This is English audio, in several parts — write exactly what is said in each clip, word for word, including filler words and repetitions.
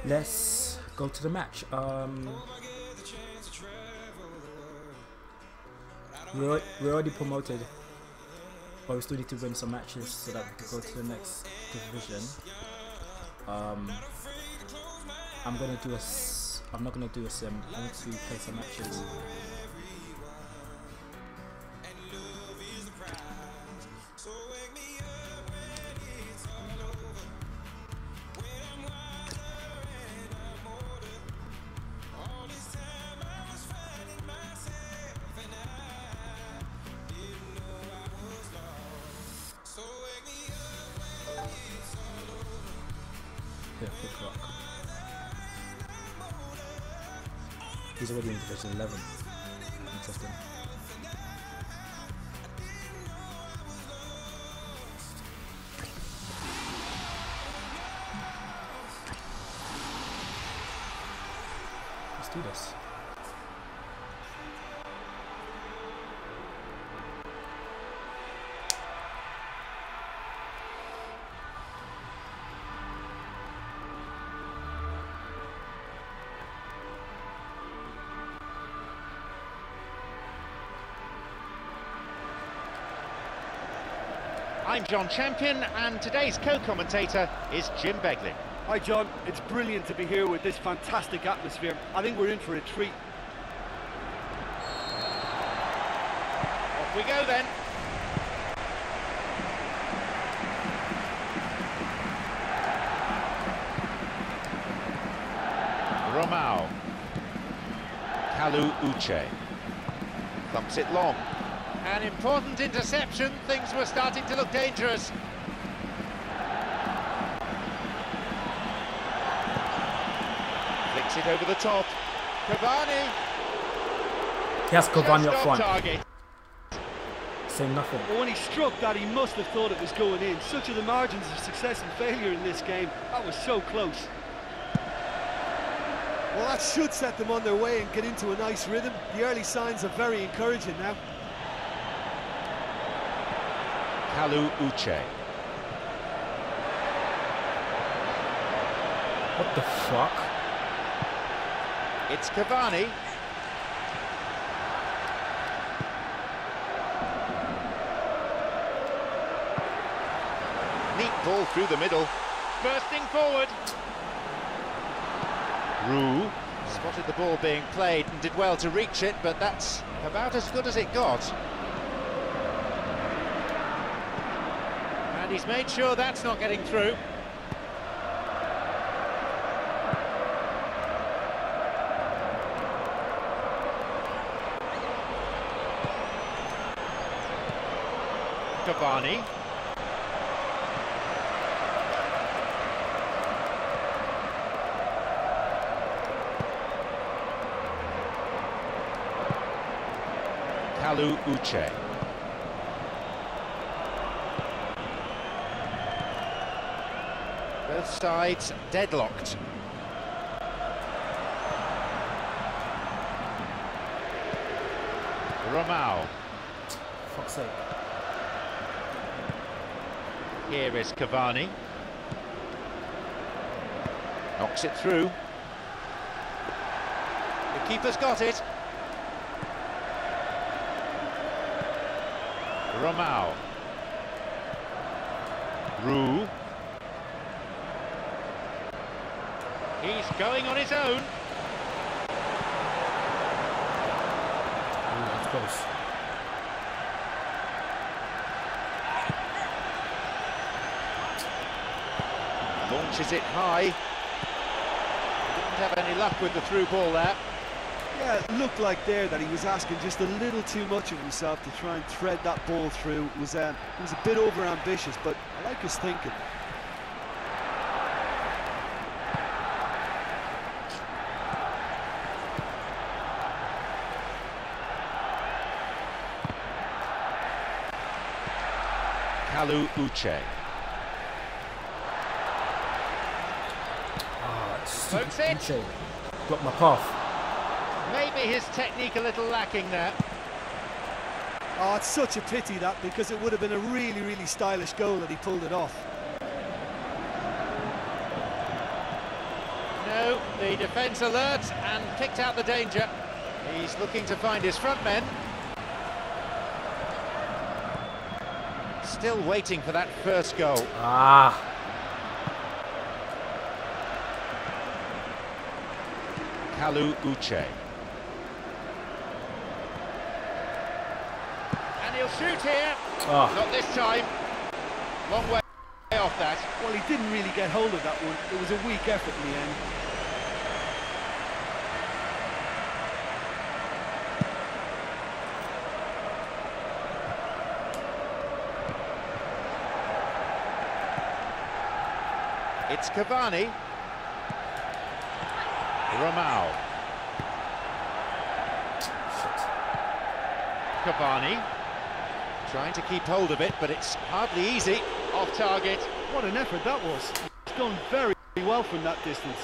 let's go to the match. Um, we're, we're already promoted, but we still need to win some matches so that we can go to the next division. Um, I'm gonna do a. S I'm not gonna do a sim. I need to play some matches. Yeah, Quick Rock. He's already in Division eleven. Interesting. Let's do this. I'm John Champion, and today's co-commentator is Jim Beglin. Hi John, it's brilliant to be here with this fantastic atmosphere. I think we're in for a treat. Off we go then. Romao. Kalu Uche. Thumps it long. An important interception, things were starting to look dangerous. Flicks it over the top. Cavani. He has Cavani up front. Target. Saying nothing. But when he struck that, he must have thought it was going in. Such are the margins of success and failure in this game. That was so close. Well, that should set them on their way and get into a nice rhythm. The early signs are very encouraging now. Kalu Uche. What the fuck? It's Cavani. Neat ball through the middle. Bursting forward. Roux spotted the ball being played and did well to reach it, but that's about as good as it got. And he's made sure that's not getting through. Cavani. Kalu Uche. Both sides deadlocked. Romao. Fuck's sake. Here is Cavani. Knocks it through. The keeper's got it. Romao. Roux. He's going on his own. Ooh, that's close. Launches it high. Didn't have any luck with the through ball there. Yeah, it looked like there that he was asking just a little too much of himself to try and thread that ball through. It was, uh, it was a bit over-ambitious, but I like his thinking. Kalu Uche. Ah, Pokes it. stupid blocked my path. Maybe his technique a little lacking there. Oh, it's such a pity that, because it would have been a really, really stylish goal that he pulled it off. No, the defence alert and picked out the danger. He's looking to find his front men. Still waiting for that first goal. Ah. Kalu Uche. And he'll shoot here. Oh. Not this time. Long way off that. Well, he didn't really get hold of that one. It was a weak effort in the end. It's Cavani. Romao. Cavani. Trying to keep hold of it, but it's hardly easy. Off target. What an effort that was. It's done very well from that distance.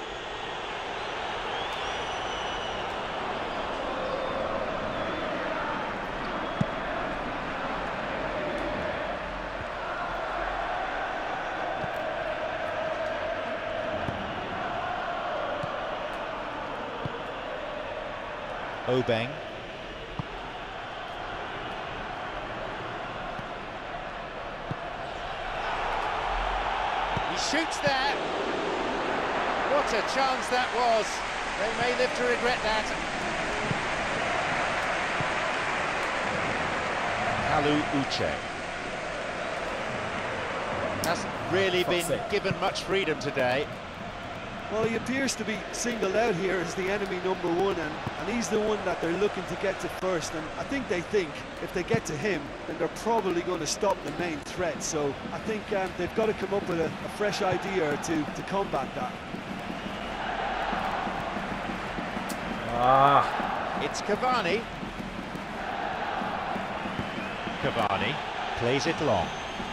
Obeng. He shoots there. What a chance that was. They may live to regret that. Kalu Uche. Hasn't really been sake. given much freedom today. Well, he appears to be singled out here as the enemy number one, and, and he's the one that they're looking to get to first. And I think they think if they get to him, then they're probably going to stop the main threat. So I think um, they've got to come up with a, a fresh idea or two to combat that. Ah. It's Cavani. Cavani plays it long.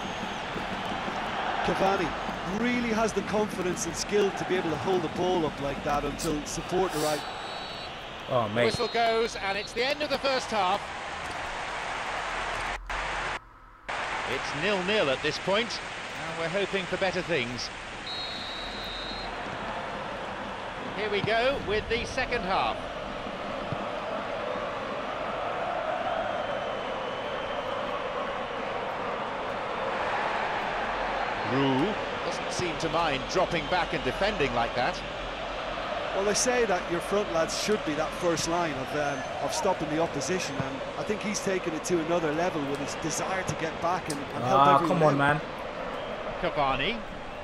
Cavani really has the confidence and skill to be able to hold the ball up like that until support arrives. Oh, mate. Whistle goes, and it's the end of the first half. It's nil nil at this point, and we're hoping for better things. Here we go with the second half. Roux doesn't seem to mind dropping back and defending like that. Well, they say that your front lads should be that first line of um, of stopping the opposition, and I think he's taken it to another level with his desire to get back and, and help Ah, everyone come on, out. man. Cavani.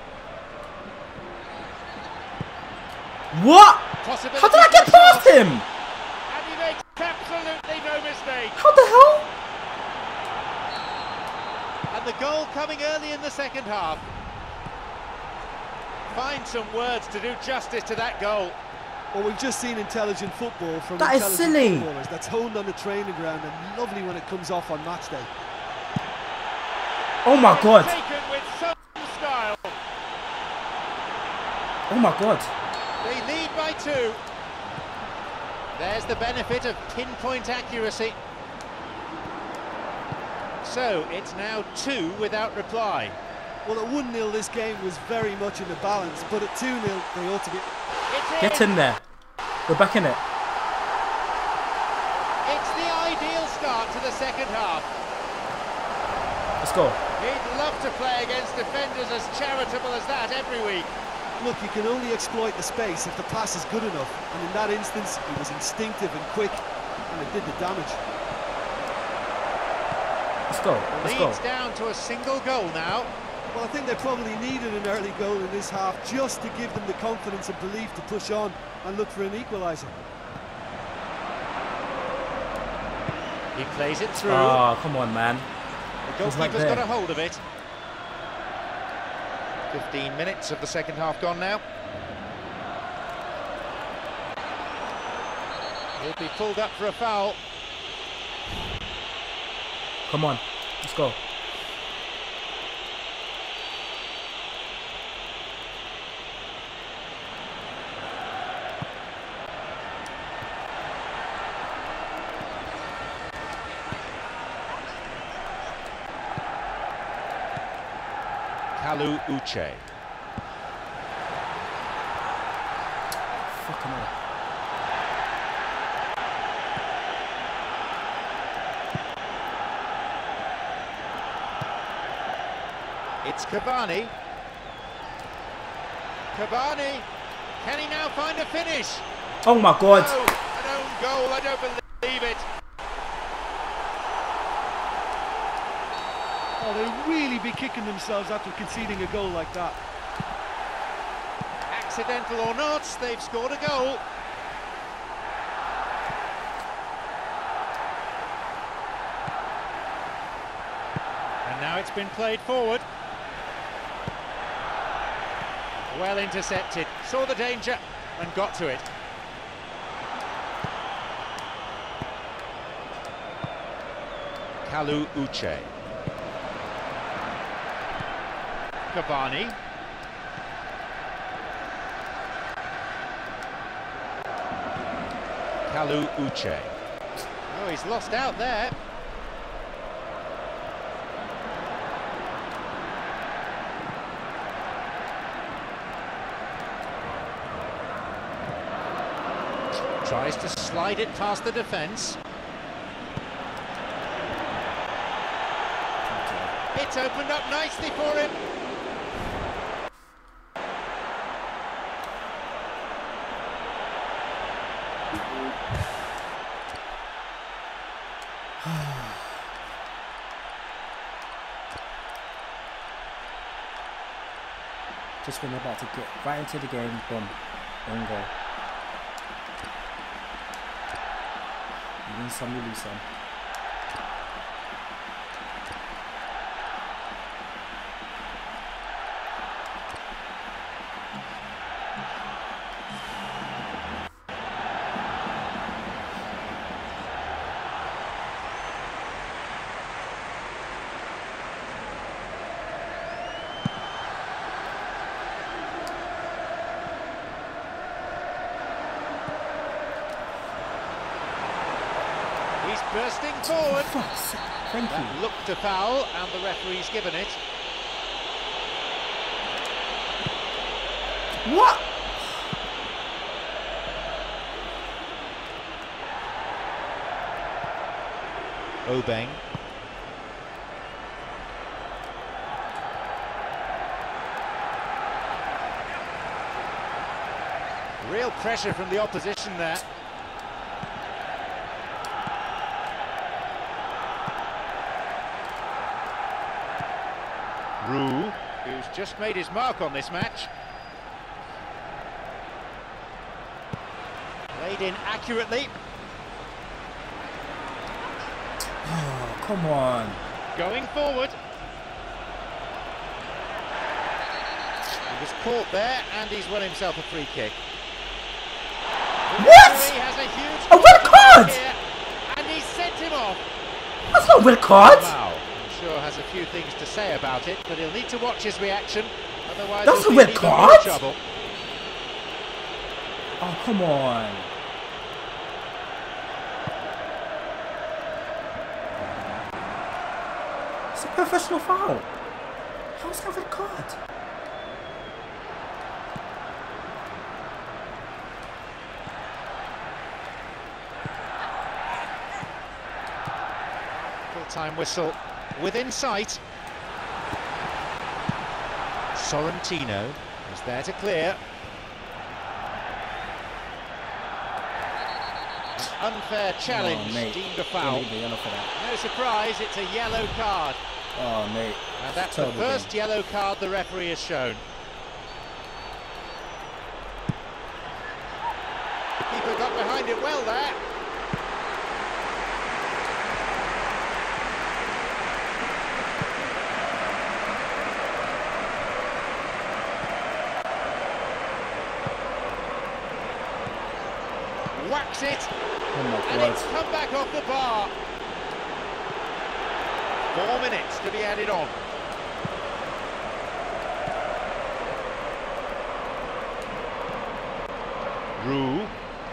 What? Possibility How did I get for a past shot. him? And he makes absolutely no mistake. How the hell? And the goal coming early in the second half. Find some words to do justice to that goal. Well, we've just seen intelligent football from That is intelligent silly. footballers. That's honed on the training ground and lovely when it comes off on match day. Oh my god. Taken with some style. Oh my god. They lead by two. There's the benefit of pinpoint accuracy. So it's now two without reply. Well, at one nil this game was very much in the balance, but at two nil they ought to be... It's in. Get in there. We're back in it. It's the ideal start to the second half. Let's go. He'd love to play against defenders as charitable as that every week. Look, you can only exploit the space if the pass is good enough, and in that instance it was instinctive and quick, and it did the damage. Let's go. Let's go. Leads down to a single goal now. Well, I think they probably needed an early goal in this half just to give them the confidence and belief to push on and look for an equaliser. He plays it through. Oh, come on, man. The He's right goalkeeper's there. got a hold of it. fifteen minutes of the second half gone now. He'll be pulled up for a foul. Come on. Let's go. Kalu Uche. taken away. It's Cavani. Cavani, can he now find a finish? Oh my God! No, an own goal, I don't believe it. Oh, they'll really be kicking themselves after conceding a goal like that. Accidental or not, they've scored a goal. And now it's been played forward. Well intercepted, saw the danger and got to it. Kalu Uche. Cavani. Kalu Uche. Oh, he's lost out there. Tries to slide it past the defence. It's opened up nicely for him. Just when they're about to get right into the game, boom, one goal. You win some, you lose some. He's bursting forward. Thank That you. looked a foul, and the referee's given it. What? Obeng. Real pressure from the opposition there. Roux, who's just made his mark on this match. Played in accurately. Oh, come on. Going forward. He was caught there, and he's won himself a free kick. The What? referee has a huge A red card? here, and he sent him off. That's not a red card. Wow. I'm sure has a few things to say about it, but he'll need to watch his reaction. Otherwise, That's he'll a be red in even more card? trouble. Oh, come on. It's a professional foul. How's that a red card? Full-time whistle within sight. Sorrentino is there to clear. An unfair challenge, Oh, mate. deemed a foul. Don't need the yellow for that. No surprise, it's a yellow card. Oh, mate. And that's the Terrible first game. yellow card the referee has shown. The keeper got behind it well there. Whacks it, Oh my and God. it's come back off the bar. Four minutes to be added on. Roux.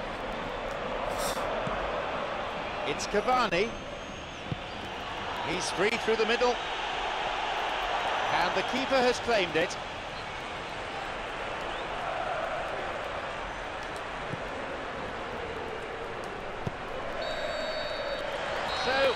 It's Cavani. He's free through the middle. And the keeper has claimed it.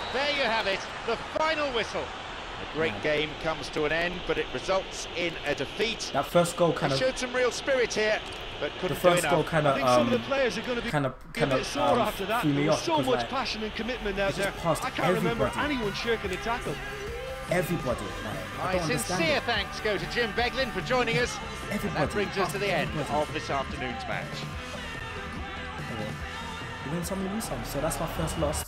There you have it, the final whistle. A great Yeah. game comes to an end, but it results in a defeat. That first goal kind He of, showed some real spirit here, but the couldn't do first enough. goal kind I of, think some of the um, players are going to be kind of, a kind bit of sore um, after that. threw There me was off so because, much like, passion and commitment out it just there. passed I can't remember everybody. anyone shirking a tackle. everybody. Like, I My don't understand sincere it. thanks go to Jim Beglin for joining us. And Everybody. that brings us to the end Everybody. of this afternoon's match. You win some, you lose some. So that's my first loss.